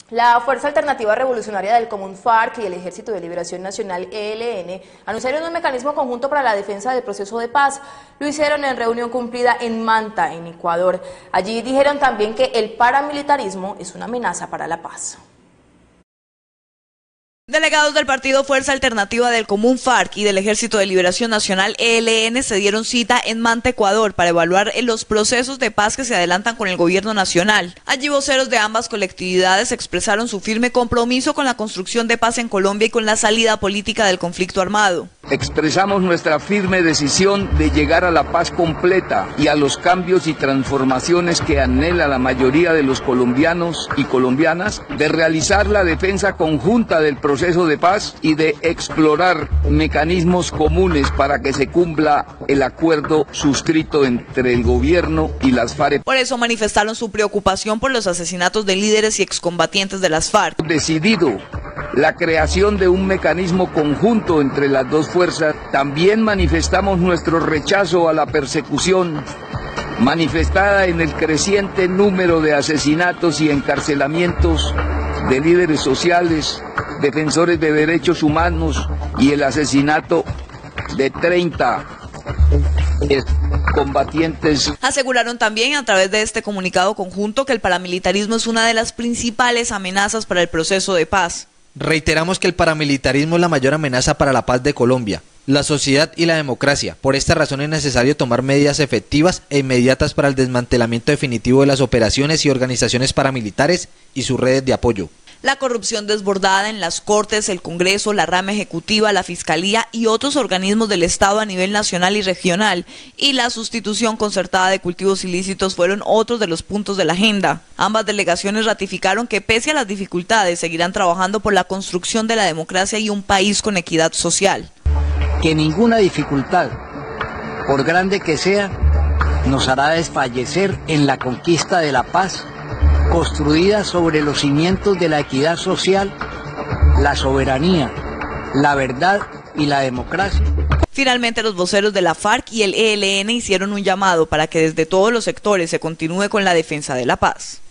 La Fuerza Alternativa Revolucionaria del Común FARC y el Ejército de Liberación Nacional ELN anunciaron un mecanismo conjunto para la defensa del proceso de paz. Lo hicieron en reunión cumplida en Manta, en Ecuador. Allí dijeron también que el paramilitarismo es una amenaza para la paz. Delegados del partido Fuerza Alternativa del Común FARC y del Ejército de Liberación Nacional ELN se dieron cita en Manta, Ecuador, para evaluar los procesos de paz que se adelantan con el gobierno nacional. Allí voceros de ambas colectividades expresaron su firme compromiso con la construcción de paz en Colombia y con la salida política del conflicto armado. Expresamos nuestra firme decisión de llegar a la paz completa y a los cambios y transformaciones que anhela la mayoría de los colombianos y colombianas, de realizar la defensa conjunta del proceso de paz y de explorar mecanismos comunes para que se cumpla el acuerdo suscrito entre el gobierno y las FARC. Por eso manifestaron su preocupación por los asesinatos de líderes y excombatientes de las FARC. Decidido la creación de un mecanismo conjunto entre las dos fuerzas. También manifestamos nuestro rechazo a la persecución manifestada en el creciente número de asesinatos y encarcelamientos de líderes sociales, defensores de derechos humanos y el asesinato de 30 combatientes. Aseguraron también a través de este comunicado conjunto que el paramilitarismo es una de las principales amenazas para el proceso de paz. Reiteramos que el paramilitarismo es la mayor amenaza para la paz de Colombia, la sociedad y la democracia. Por esta razón es necesario tomar medidas efectivas e inmediatas para el desmantelamiento definitivo de las operaciones y organizaciones paramilitares y sus redes de apoyo. La corrupción desbordada en las Cortes, el Congreso, la rama ejecutiva, la Fiscalía y otros organismos del Estado a nivel nacional y regional, y la sustitución concertada de cultivos ilícitos fueron otros de los puntos de la agenda. Ambas delegaciones ratificaron que pese a las dificultades seguirán trabajando por la construcción de la democracia y un país con equidad social. Que ninguna dificultad, por grande que sea, nos hará desfallecer en la conquista de la paz, construida sobre los cimientos de la equidad social, la soberanía, la verdad y la democracia. Finalmente, los voceros de la FARC y el ELN hicieron un llamado para que desde todos los sectores se continúe con la defensa de la paz.